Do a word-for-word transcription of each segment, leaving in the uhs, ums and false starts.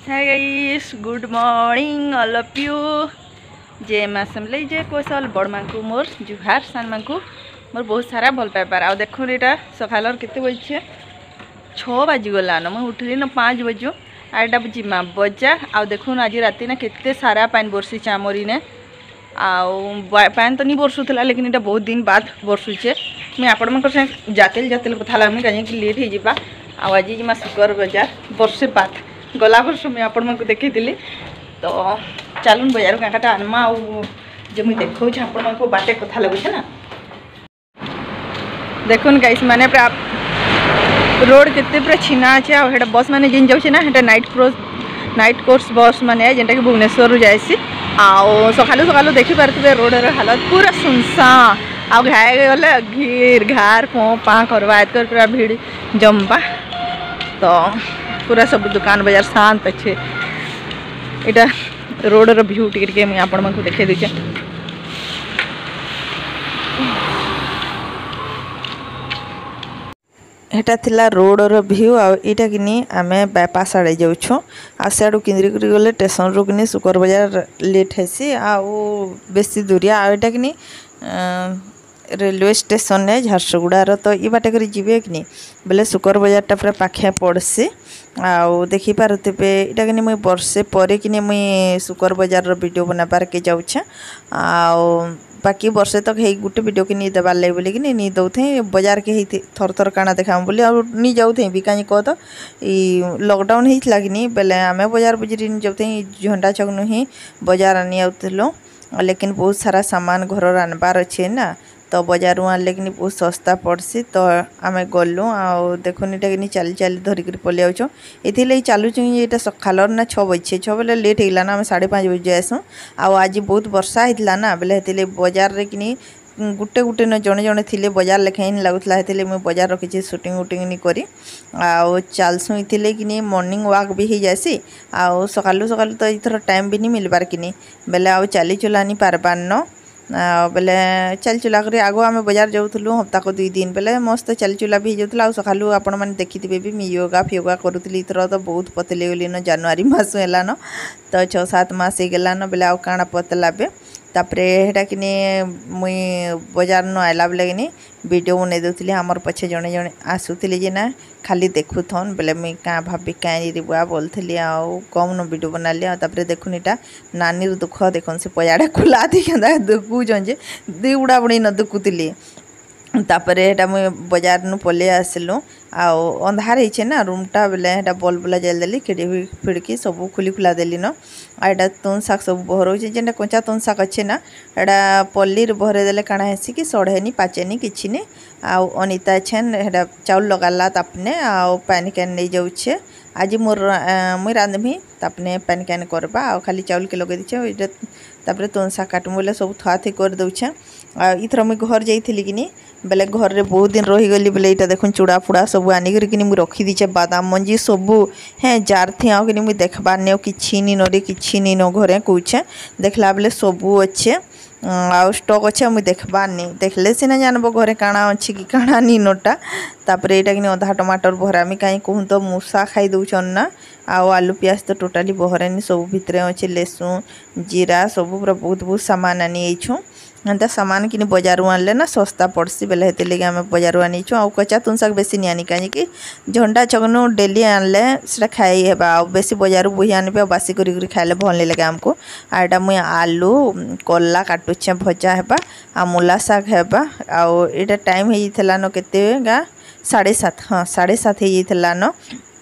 Hi guys, good morning all of you. जे मासमले जे कौशल बड़ माँ को मोर जुहार सान माँ को मोर बहुत सारा भल पाइबार। आ देखो यहाँ सकाल केते बजे छः बाजिगलान मुझे उठली न पाँच बजू आटा जिमा बजार। आ देखुन आज राति ना केते सारा पानी बरसी आमरी ने पानी तो नहीं बरसुला लेकिन इटा बहुत दिन बाद बरसुचे। मुझे आपण मान संगे जाते जाते कथा लगे कहीं लेट हो आज जिमा सुकर बजार बर्षे बाद गला वर्ष मुझे आपण मैं देखी तो चलून बजार काटा आनमा जो मुझे देखा आपण मैं बाटे कथा लगुचे ना। देखुन गाइस माने रोड केते पूरा छिना अच्छे आ बस मैंने जिन जाऊँ ना हेटा नाइट क्रॉस नाइट कोर्स बस मैंने जेनटा कि भुवनेश्वर जाइसी आउ सकालू सकालू देखी पारे रोडर हालत पूरा सुनसान आ घाए गले घीर घार पो पा करवा कर पूरा भीड़ जमबा तो पूरा सब दुकान बाजार शांत अच्छे। इटा रोडर व्यू टिके मुझे आपण मैं देखे दीचे। एटा थिला रोडर व्यू आईटा कि आम बाईपास आड़े जाऊँ आ सियाड़ू किंद्री गले स्टेशन रू कि सुकर बजार लेट हेसी आउ बेसी दूरिया आईटा कि रेलवे स्टेशन है झारसुगुड़ार तो ये बाटे कर जी कि बोले सुकर बजारटा पूरा पाखे पड़सी आउ देखी पारे इटा कि मुई बर्षे पर कि मुई सुकर बजार वीडियो बनाबार के जाऊे आउ बाकी वर्षे तक है गोटे वीडियो कि नहीं देवार लगे बोले कि नहीं दौथे बजार के थर थर काना देखा बोली और नहीं जाऊे भी कहीं कह तो लॉकडाउन होता कि नहीं बेले आम बजार बुझी नहीं जाऊे झंडा छक नु ही बजार आनी आउलु लेकिन बहुत सारा सामान घर आनबार अच्छे ना तो बजार आनले कि बहुत सस्ता पड़सी तो आम गलु आ देखुन इटा कि चली चली धरिक पलि आउँ ये चलुचु ये सकाल ना छः बजे छः बेले लेट होगा ना आम साढ़े पाँच बजे आसुँ आज बहुत वर्षा होता ना बेले बजार रे कि गुटे गुटे न जड़े जड़े थे बजार लेखा ही लगुला मुझे बजार रखी सुटिंग उटिंग नहीं करी आउ चलसुँ ये कि मॉर्निंग वॉक भी हो जासी आउ सकालू सकालू तो इथर टाइम भी नहीं मिलबार कि बेले आउ चली चुला नहीं पारबार न बेले चल चुला कर आगो आम बजार जाऊँ हप्ता को दुई दिन बेले मस्त चल चुला भी जाऊला आ सकालू आपण मैंने देखिथे भी मुझे योगा फियोगा करूली इथर तो बहुत पतली गली न जनवरी मस है न तो छः सात मस होगलान बेले आउ काଣା पतला बे तापरे हेटा कि मुई बजार न आइला बेले कि वीडियो बन दूसरी आमर पछे जड़े जड़े आसूली जे ना खाली देखुथन बेले मुई क्या भाभी कहीं बुआ बोलती आउ कम न वीडियो बनाली आते देखुन इटा नानी दुख देखुन से पजाड़ा खुला थी क्या दुखुचन जे दी उड़ा बुड़ी न दुखुली तापरे हेटा मुई बजार नु पलि आसलु आउ अंधार होचे ना रूमटा बेले हेटा बल्ब बुला जल देली खिड़की फिड़की सब खुली खुला देली न आटा तुन शाक सब बहर हो जेनटा कंचा तुन शाक अच्छे ना एटा पल्लीर बहरे देले काଣା हेसी कि सड़ेनी पाचेनी किछि ने आउ अनिता छेन हेटा चाउल लगाला तापने आउ पानी कैन नहीं जाऊे आज मोर मुई रांधमी तापने पानी कैन करबा आउ खाली चाउल के लगे दीचे तापरे तुन शाक काटमु बोले सब थुआ थी कर दउछे आ इथर मुई घर जाइथिली कि बेले घर रे बहुत दिन रहीगली बेले इटा देखुन चूड़ा फुड़ा सब आनिकर कि मुझे रखी दीचे बादाम मंजी सबू हैं जार थी आउ कि मुझे देखबार नहीं कि नी नरे कि नी न घरे कौचे देखला बेले सबू अच्छे आउ स्टॉक अच्छे मुझे देखबार नहीं देखले सीना जानब घरे काଣା अच्छी कि काଣା नी नटा तापर यहाँ कि अधा टमाटर बहरामी कहीं कहूँ तो मूसा खाई दौन ना आउ आलू प्याज तो टोटाली बहरानी सब भितर अच्छे लहसुन जीरा सब पूरा बहुत बहुत सामान आनी छूँ एंता सामान कि बजार आनले ना सस्ता पड़सी बेले हेते लगे आम बजार आनीचु आ कच्चा तुन शाक बेसी नहीं आनी कहीं कि झंडा छकनु डेली आनले से खाई है बेसी बजार बोही आनबे बासी कर खाइले भल नहीं लगे आमको आटा मुई आलू कला काटुचे भजा है आ मूला शाग है आउ यहाँ टाइम होता न केते गा साढ़े सात हाँ साढ़े सात होता न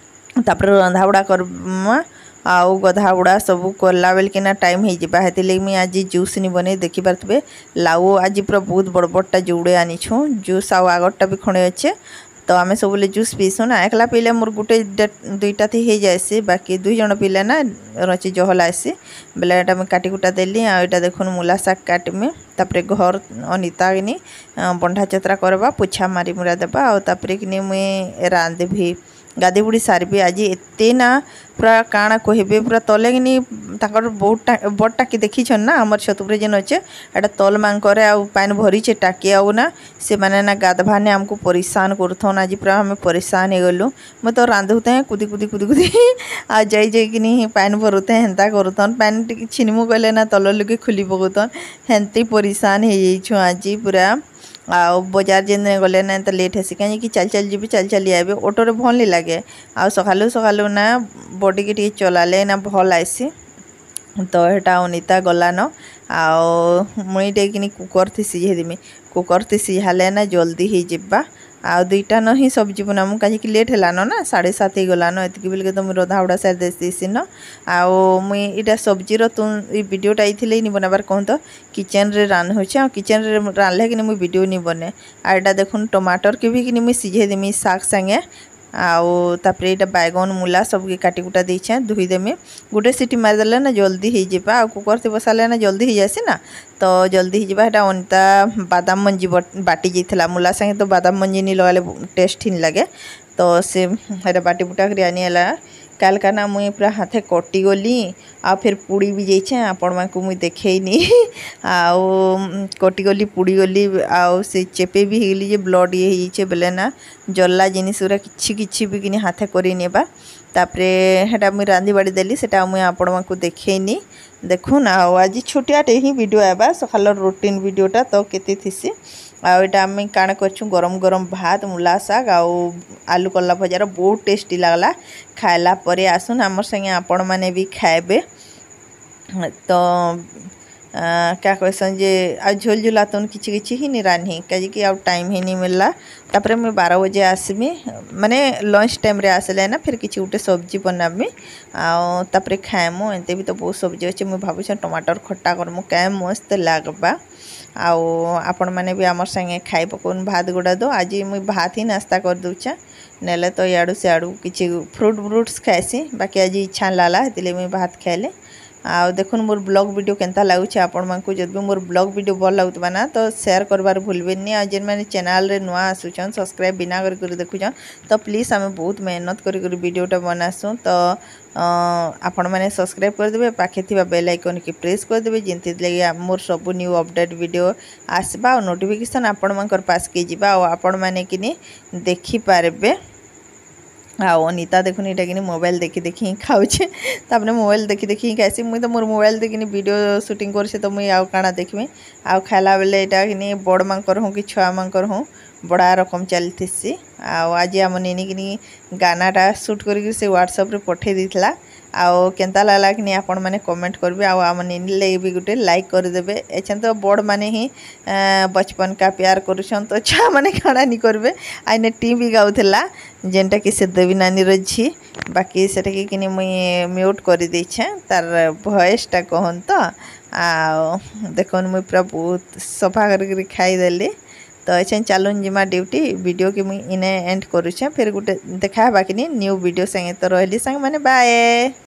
तापर रंधा बुड़ा कर आउ गधा बुड़ा सब करला बेल कि टाइम होती लगे मुझे आज जूस नहीं बने देखी पारे लाउ आज पूरा बहुत बड़ बड़टा जुड़े आनीछू जूस आउ आगरटा भी खड़े अच्छे तो आम सब जूस पीसु ना एकला पीले मोर गोटे दुईटा थी हो जाए बाकी दुई जन पीले ना रची जहल आसी बेले यहाँ मुझे काटी कुटा देली आटा देखुन मूला शाक काटमी तापरे घर अनिता कि बंधा चतरा करवा पोछा मारी मुरा देवा आउ तापरे कि मुई रांधबी गाधी बुड़ी सारबी आज एते ना पूरा काଣା कहबे पूरा तले कि बहुत बड़ टाकी देखी ना आमर छतुपुर जेन अच्छे एटा तल मांकर आ पानी भरी टाकी आउ ना से मैंने ना गाधवाने आमको परेशान करथन आज पूरा हमें परेशान हो गलु मैं तो रांधुते हैं कुदी कुदी कुदी कुदी आ जाई जाई पानी भरुते हैं हेन्ता करुतन पानी छिनमु कहले ना तल लुके खुली पकौतन हेन्ती परेशान हो जाइछु आज पूरा आ बजार जेन गले ना तो लेट हेसी कहीं चल चल जी चल चली आए ऑटोरे भल नहीं लगे आ सकालू सकालू ना बॉडी के टी चलाले ना भल आसी तो हेटा अनिता गलान आओ मुई टेकिनी कुकर थी सिझेदेमी कुकर थी सिझाले ना जल्दी ही जिब्बा आ दुईटा न ही सब्जी बनामु कहीं लेट हेलान ना साढ़े सात ही गलान एतिकी बेलके तो मुई रधा उड़ा सारी देसी न आओ मुई इटा सब्जीर तुम ये वीडियोटा आइथिले नि बनाबार कहूँ तो किचन रे रान होचे आ किचन रे रानले कि मुई वीडियो नि बने आ एटा देखुन टमाटर के भी कि मुई सिझेदेमी साग संगे आउ तापरे इटा बैगन मूला सबके काटी कुटा देछे धुई देमी गोटे सीटी मारिदेले ना जल्दी हो जाए आ कुकर से बसाले ना जल्दी हो जासी ना तो जल्दी हो जाए अनिता बादाम मंजी बाटी जाइला मूला संगे तो बादाम मंजी नहीं लगाले टेस्ट ही लगे तो से बाटी बुटा कर आनीला काल का ना मुई पूरा हाथे कटी गली आ फिर पुड़ी भी जाइछे आपण मानकु मुई देखैनी आउ कटी गली पुड़ी गली आउ से चेपे भी हेली जे ब्लड ये हिचे बेले ना जल्ला जिनिस उरा किछि किछि भी किनी हाथे करि नेबा तापरे हेटा मुई रांधी बाड़ी देली सेटा मुई आपण मानकु देखैनी देखुन आउ आज छोटियाटे ही वीडियो आबा सकाल रूटीन वीडियोटा तो केते थिसी आउ एटा आम काण करछु गरम गरम भात मूला साग आउ आलू कल्ला भजार बहुत टेस्टी लागला खाइला परे आसुन आमर संगे आपण माने भी खाएबे तो आ, क्या कहसन जे आ झोल झोल आतन किछि किछि ही नहीं रान्ही कहीं कि आउ टाइम ही नहीं मिलला तापरे मैं बारह बजे आसमी माने लंच टाइम रे आसले ना फिर किछि उटे सब्जी बनामी आ तापरे खाएमु एते भी तो बहुत सब्जी अच्छे मुझे भावुँ टमाटर खट्टा करमु क्या मस्त लागबा आउ आपण मैंने भी आमर संगे खाई पकौन भात गुड़ा दो आज मुई भात ही नास्ता कर दूचे नेले तो याड़ू से आड़ू किछि फ्रूट फ्रूट्स खाएसी बाकी आज इच्छा लाला हेतिले मुई भात खाइले आ देखुन मोर ब्लॉग वीडियो केनता लागुचे आपण मानकु जब भी मोर ब्लॉग वीडियो भल लागुतबा ना तो शेयर करबार भूलबेनी आ जेन माने चैनल रे नुआ आसुचन सब्सक्राइब बिना करी करी देखुचन तो प्लीज आमे बहुत मेहनत करी करी वीडियोटा बनासु तो आपण माने सब्सक्राइब कर देबे पाखे थिबा बेल आइकन के प्रेस कर देबे जेंति लगे मोर सब न्यू अपडेट वीडियो आसबा और नोटिफिकेशन आपण मानकर पास के जिबा और आपण माने किनी देखि पारबे आओ अनिता देखुन इटा कि मोबाइल देखी देखी खाऊे तापने मोबाइल देखी देखी खासी मुई तो मोर मोबाइल देखी वीडियो शूटिंग कर तो मुई आउ काना देखमी आउ खाला बेले इटा कि बड़ मांकर हूँ कि छुआ मांकर हूँ बड़ा रकम चलती आओ आज आम नेनी कि गानाटा सुट कर से व्हाट्सएप रे पठे देथिला आओ केनता लागला कि आपण माने कमेंट करबे आओ आम नेनी ले भी गुटे लाइक कर देबे एछन तो बड़ माने ही बचपन का प्यार करूछन तो छा माने खाना नहीं करबे आइने टी भी गाउथला जेनटा कि से देवी नानी रझी बाकी सेटा कि किनी मुई म्यूट कर देछे तार वॉइस टा कहन तो आ देखन मुई पूरा बहुत सफा कर खाई देली तो ऐसे चलुन जिमा ड्यूटी वीडियो की मुई इने एंड करूछे फिर गुटे देखा बाकी न्यू वीडियो संगे तो रहली संग माने बाय।